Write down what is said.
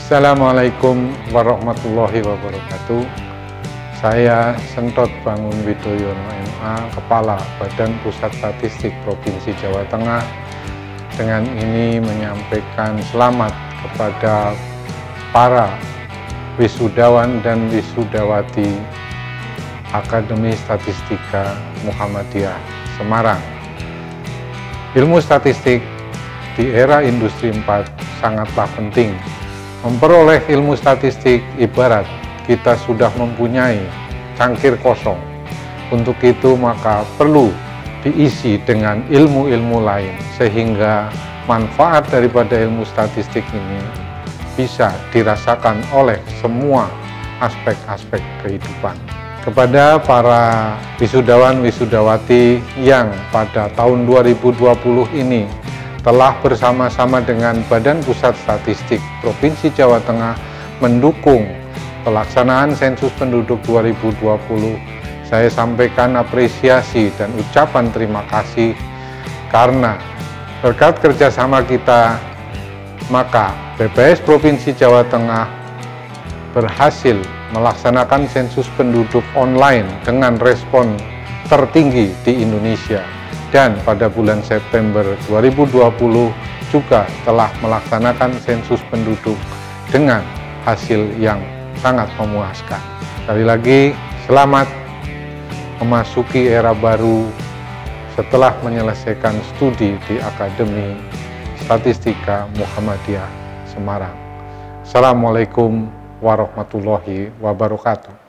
Assalamualaikum warahmatullahi wabarakatuh. Saya Sentot Bangun Widoyono MA, Kepala Badan Pusat Statistik Provinsi Jawa Tengah, dengan ini menyampaikan selamat kepada para wisudawan dan wisudawati Akademi Statistika Muhammadiyah Semarang. Ilmu statistik di era Industri 4 sangatlah penting. Memperoleh ilmu statistik ibarat kita sudah mempunyai cangkir kosong. Untuk itu maka perlu diisi dengan ilmu-ilmu lain, sehingga manfaat daripada ilmu statistik ini bisa dirasakan oleh semua aspek-aspek kehidupan. Kepada para wisudawan-wisudawati yang pada tahun 2020 ini telah bersama-sama dengan Badan Pusat Statistik Provinsi Jawa Tengah mendukung pelaksanaan sensus penduduk 2020, saya sampaikan apresiasi dan ucapan terima kasih, karena berkat kerjasama kita, maka BPS Provinsi Jawa Tengah berhasil melaksanakan sensus penduduk online dengan respon tertinggi di Indonesia. Dan pada bulan September 2020 juga telah melaksanakan sensus penduduk dengan hasil yang sangat memuaskan. Sekali lagi, selamat memasuki era baru setelah menyelesaikan studi di Akademi Statistika Muhammadiyah Semarang. Assalamualaikum warahmatullahi wabarakatuh.